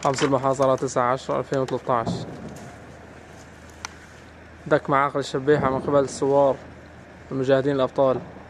خمس المحاصرة 19/10/2013. دك معاقل الشبيحة من قبل الثوار المجاهدين الأبطال.